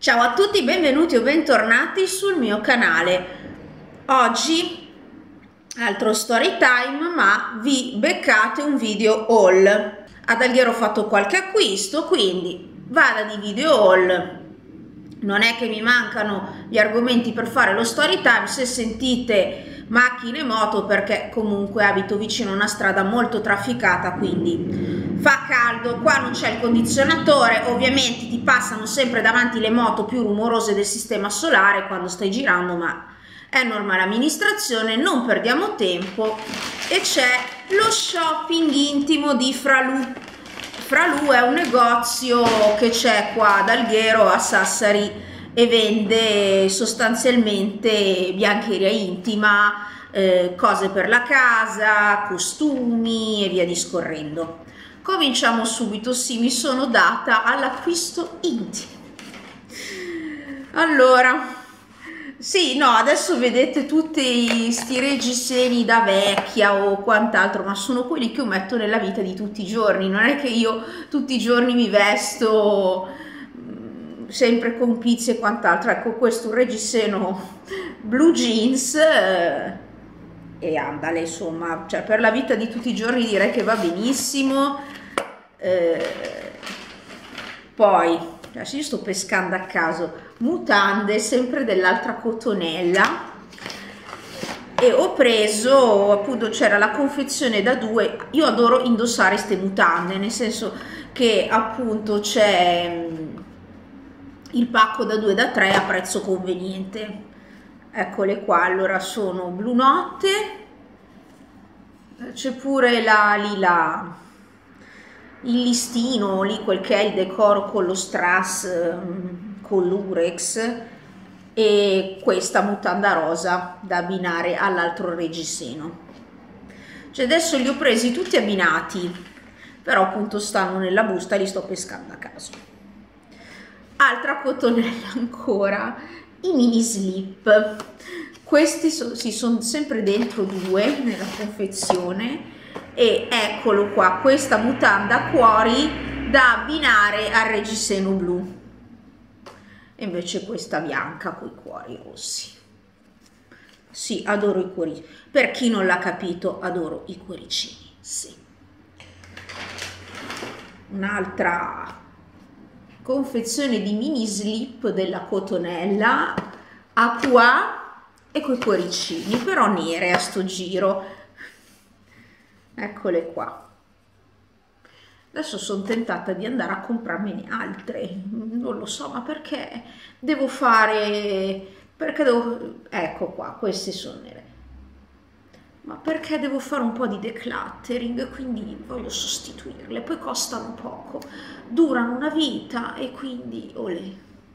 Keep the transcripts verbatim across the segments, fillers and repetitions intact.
Ciao a tutti, benvenuti o bentornati sul mio canale. Oggi altro story time, ma vi beccate un video haul. Ad Alghero ho fatto qualche acquisto, quindi vada di video haul. Non è che mi mancano gli argomenti per fare lo story time. Se sentite macchine e moto, perché comunque abito vicino a una strada molto trafficata, quindi fa caldo, qua non c'è il condizionatore, ovviamente ti passano sempre davanti le moto più rumorose del sistema solare quando stai girando, ma è normale amministrazione, non perdiamo tempo. E c'è lo shopping intimo di Fralù. Fralù è un negozio che c'è qua ad Alghero, a Sassari, e vende sostanzialmente biancheria intima, eh, cose per la casa, costumi e via discorrendo. Cominciamo subito. Sì, mi sono data all'acquisto intimo. Allora, sì, no, adesso vedete tutti sti reggiseni da vecchia o quant'altro, ma sono quelli che io metto nella vita di tutti i giorni. Non è che io tutti i giorni mi vesto mh, sempre con pizzi e quant'altro. Ecco, questo è un reggiseno blue jeans eh, e andale, insomma, cioè per la vita di tutti i giorni direi che va benissimo. Eh, poi adesso io sto pescando a caso mutande sempre dell'altra cotonella, e ho preso, appunto, c'era la confezione da due. Io adoro indossare queste mutande, nel senso che appunto c'è il pacco da due da tre a prezzo conveniente. Eccole qua. Allora, sono blu notte, c'è pure la lila, il listino lì, quel che è il decoro con lo strass, con l'urex, e questa mutanda rosa da abbinare all'altro reggiseno. Cioè adesso li ho presi tutti abbinati, però appunto stanno nella busta, li sto pescando a caso. Altra cotonella ancora, i mini slip. Questi so, si sono sempre dentro due nella confezione, e eccolo qua, questa mutanda a cuori da abbinare al reggiseno blu, e invece questa bianca con i cuori rossi. Sì, adoro i cuoricini. Per chi non l'ha capito, adoro i cuoricini, sì. Un'altra confezione di mini slip della cotonella a qua e coi cuoricini, però nere a sto giro. Eccole qua. Adesso sono tentata di andare a comprarmene altre, non lo so, ma perché devo fare, perché devo, ecco qua, queste sono nere, ma perché devo fare un po' di decluttering, quindi voglio sostituirle. Poi costano poco, durano una vita, e quindi olè.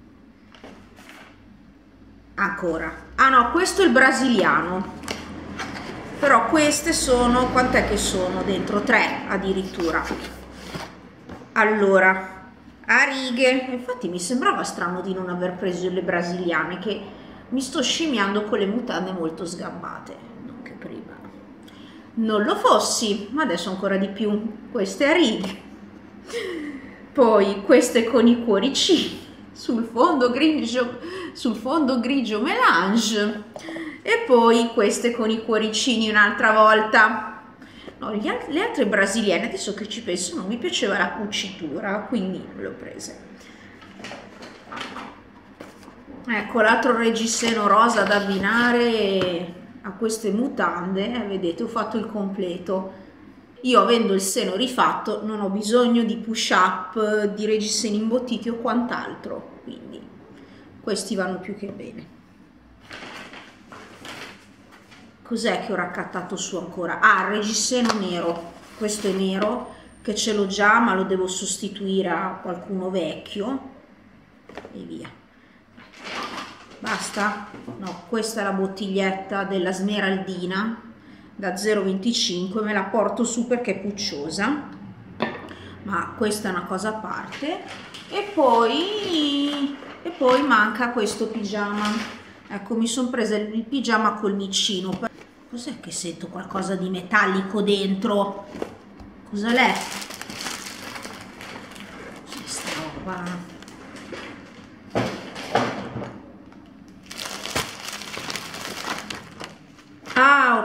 Ancora, ah no, questo è il brasiliano, però queste sono, quant'è che sono dentro? Tre addirittura. Allora, a righe, infatti mi sembrava strano di non aver preso le brasiliane, che mi sto scimmiando con le mutande molto sgambate, non che prima non lo fossi, ma adesso ancora di più. Queste a righe, poi queste con i cuoricini sul fondo grigio, sul fondo grigio melange, e poi queste con i cuoricini un'altra volta. No, le altre brasiliane, adesso che ci penso, non mi piaceva la cucitura, quindi le ho prese. Ecco l'altro reggiseno rosa da abbinare a queste mutande. Eh, vedete, ho fatto il completo. Io, avendo il seno rifatto, non ho bisogno di push up, di reggiseni imbottiti o quant'altro, quindi questi vanno più che bene. Cos'è che ho raccattato su ancora? Ah, il reggiseno nero. Questo è nero, che ce l'ho già, ma lo devo sostituire a qualcuno vecchio, e via. Basta? No, questa è la bottiglietta della Smeraldina da zero virgola venticinque, me la porto su perché è pucciosa, ma questa è una cosa a parte. E poi, e poi manca questo pigiama. Ecco, mi sono presa il pigiama col micino. Cos'è che sento qualcosa di metallico dentro? Cosa l'è? Questa roba.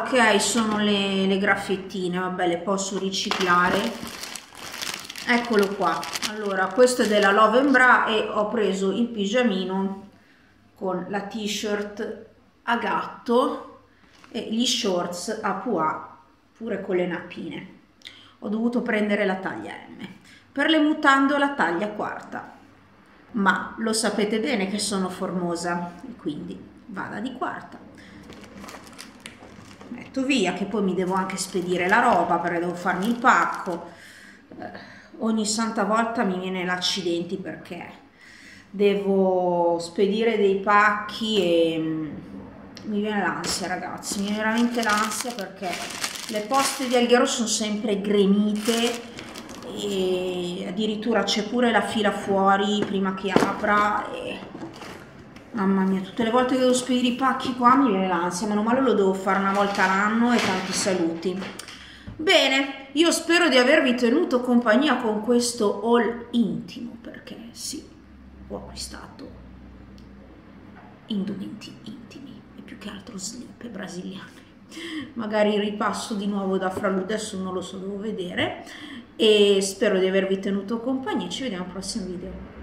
ok, sono le, le graffiettine, vabbè, le posso riciclare. Eccolo qua. Allora, questo è della Love and Bra e ho preso il pigiamino con la t-shirt a gatto e gli shorts a pois, pure con le nappine. Ho dovuto prendere la taglia M. Per le mutande ho la taglia quarta, ma lo sapete bene che sono formosa e quindi vada di quarta. Metto via, che poi mi devo anche spedire la roba perché devo farmi il pacco. Eh, ogni santa volta mi viene l'accidenti perché devo spedire dei pacchi e mm, mi viene l'ansia, ragazzi, mi viene veramente l'ansia perché le poste di Alghero sono sempre gremite e addirittura c'è pure la fila fuori prima che apra e mamma mia, tutte le volte che devo spedire i pacchi qua mi viene l'ansia, meno male lo devo fare una volta l'anno e tanti saluti. Bene, io spero di avervi tenuto compagnia con questo haul intimo, perché sì, ho acquistato indumenti intimi e più che altro slip brasiliane. Magari ripasso di nuovo da Fralu, adesso non lo so, devo vedere, e spero di avervi tenuto compagnia. Ci vediamo al prossimo video.